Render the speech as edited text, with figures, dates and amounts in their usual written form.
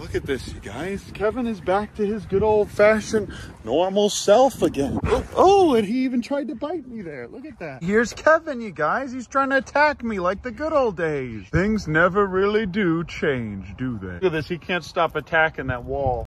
Look at this, you guys. Kevin is back to his good old-fashioned normal self again. Oh, and he even tried to bite me there. Look at that. Here's Kevin, you guys. He's trying to attack me like the good old days. Things never really do change, do they? Look at this. He can't stop attacking that wall.